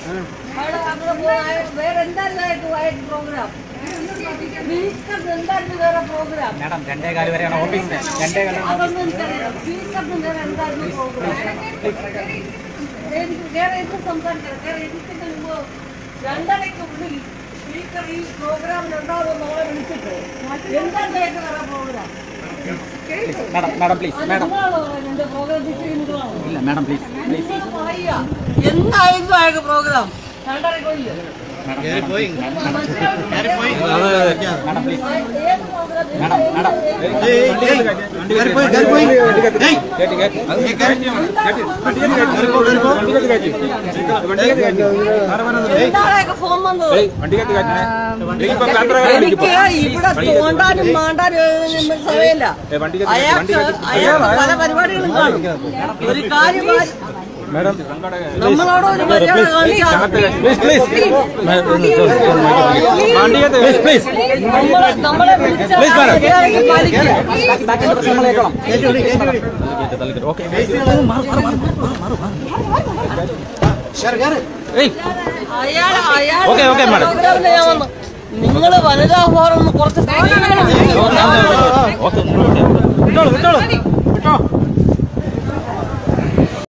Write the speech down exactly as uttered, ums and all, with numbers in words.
വേറെ എന്തായിരുന്നു പ്രോഗ്രാം? എന്തായിരുന്നു വേറെ പ്രോഗ്രാം? മാഡം രണ്ടേ കാല് വരെയാണ് ഓഫീസ്. രണ്ടേ കാലം അതൊന്നും എനിക്കറിയാം. സ്പീക്കറിന് വേറെ എന്തായിരുന്നു പ്രോഗ്രാം? എനിക്ക് വേറെ എന്ത് സംസാരിക്കണം? വേറെ എനിക്കിന്റെ മുമ്പ് രണ്ടരയ്ക്ക് ഉള്ളിൽ സ്പീക്കർ ഈ പ്രോഗ്രാമിനുണ്ടാവും നമ്മളെ വിളിച്ചിട്ട് എന്തായിരുന്നു വേറെ programme? Madam madam please madam എന്റെ പ്രോഗ്രാം നിശ്ചയിക്കുന്നതാണോ? ഇല്ല മാഡം പ്ലീസ് പ്ലീസ് പറയുക എന്തായിരുന്നു അയാൾക്ക് പ്രോഗ്രാം? രണ്ടരയ്ക്ക് ഉള്ളിൽ പോയി madam please madam madam phone വന്നത് എനിക്ക് ഇവിടെ തോണ്ടാനും മാണ്ടാനും സമയമില്ല. അയാൾക്ക് അയാൾ പല പരിപാടികളും കാണും. ഒരു കാര്യം നമ്മളോട് ഒരു മര്യാദ നമ്മളെ അയാൾ അയാൾ നിങ്ങള് വനിതാ ഫോറം കുറച്ച്